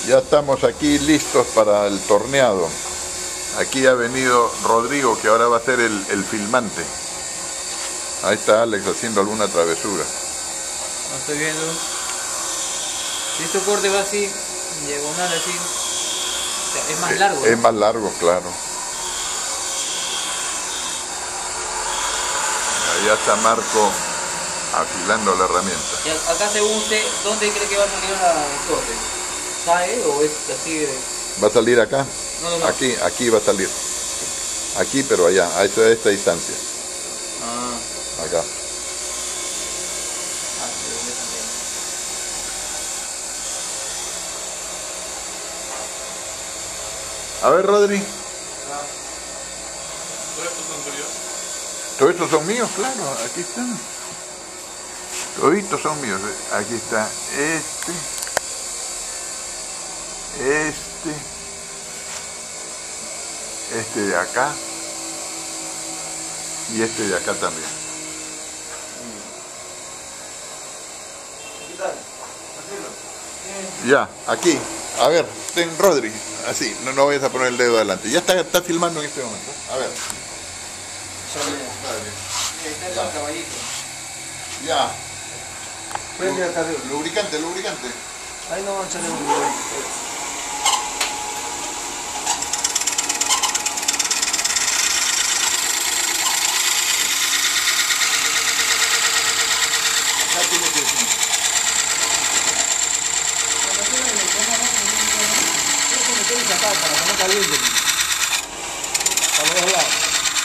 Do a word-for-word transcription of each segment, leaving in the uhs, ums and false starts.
Ya estamos aquí listos para el torneado. Aquí ha venido Rodrigo, que ahora va a ser el, el filmante. Ahí está Alex haciendo alguna travesura. No estoy viendo. Si este corte va así, diagonal así, o sea, es más largo. Es, ¿no? es más largo, claro. Allá está Marco afilando la herramienta. Y acá, según usted, ¿dónde cree que va a salir el corte? ¿Sabe o es así de...? ¿Va a salir acá? No, no, no. Aquí, aquí va a salir. Aquí, pero allá, a esta, a esta distancia. Ah. Acá. Ah, ¿de dónde sale? A ver, Rodri. Ah. ¿Todos estos son tuyos? Todos estos son míos, claro, aquí están. Toditos son míos. Aquí está este, este, este de acá y este de acá también. ¿Qué tal? Hacelo. Ya, aquí. A ver, ten Rodri, así, no, no vayas a poner el dedo adelante. Ya está, está filmando en este momento. A ver. Está el caballito. Ya. Prende acá arriba. Lubricante, lubricante. Ahí no, échale un lubricante. Acá tiene que ser. Para que no caliente. Para los dos lados.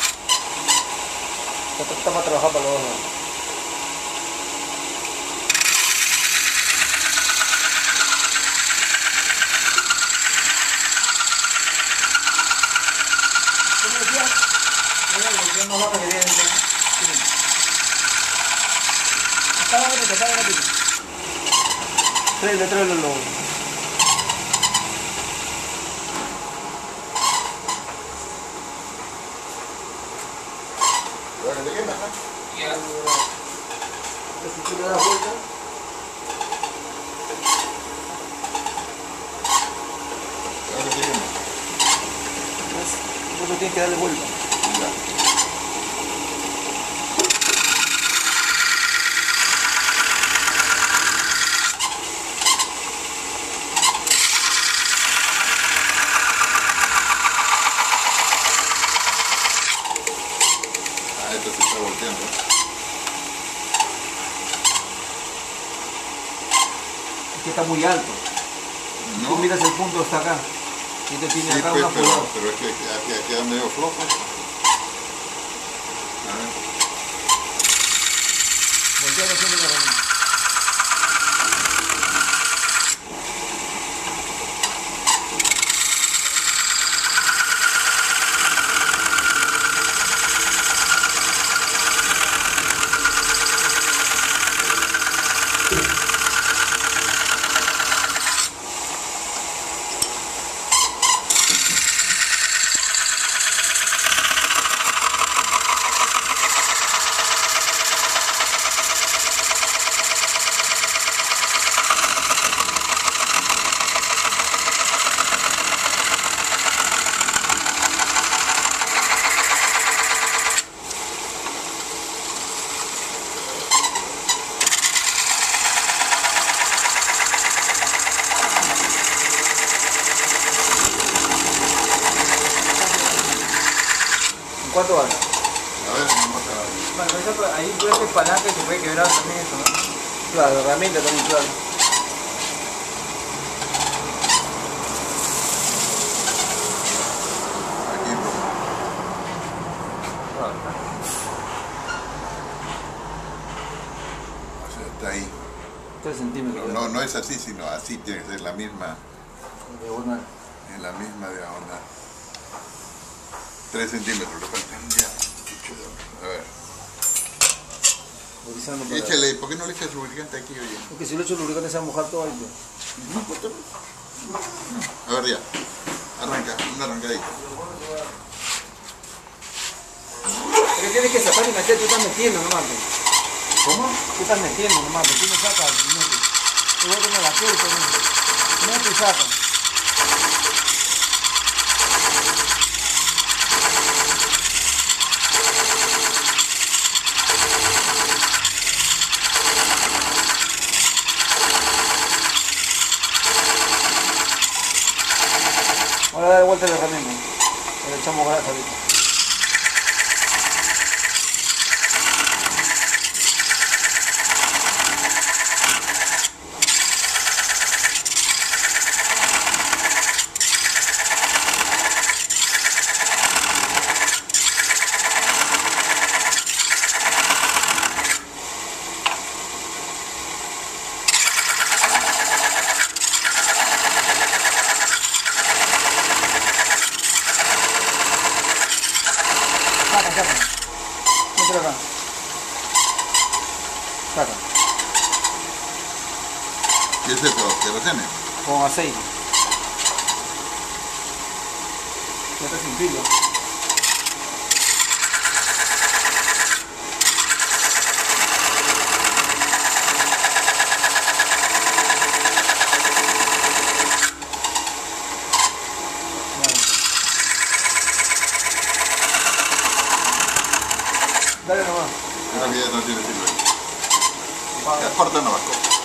Esto está para trabajar para los dos lados. ¿Cómo decías? Mira, lo que no va a querer. Está la repita, está la repita. Tráele, tráele los... Ya. Si tú le das vuelta, tú tienes que darle vuelta. Ah, esto se está volteando. Es que está muy alto. No. Tú miras el punto hasta acá. Y te tiene Sí, acá pues, una pero, pulgada. pero es que aquí queda medio flojo. A ver. Volteando siempre la herramienta. ¿Cuánto vale? A ver, vamos a ver. Bueno, eso, ahí puede ser palanca y se puede quebrar también eso, ¿no? Claro, herramienta también, claro. Aquí, o sea, está ahí. tres centímetros. No, no es así, sino así tiene que ser la misma, Diagonal. en la misma diagonal. tres centímetros le faltan. Ya. A ver. Revisando para... Échale, ¿por qué no le echas lubricante aquí, oye? Porque si lo echo lubricante se va a mojar todo ahí. A ver, ya. Arranca, una arrancadita. Pero tienes que sacar y meter, tú estás metiendo nomás. ¿Cómo? Tú estás metiendo nomás, tú no sacas, no. Tú voy a tener la puerta, no. No te sacas. Ahora dar vuelta la herramienta. Le echamos grasa ahorita. Saca, saca. Mételo acá. Saca. ¿Qué es eso? ¿Querosene? Con aceite. Ya está sin filo. Dale nomás. Creo que ya no tiene filo ahí. Ya, corta nomás, corta.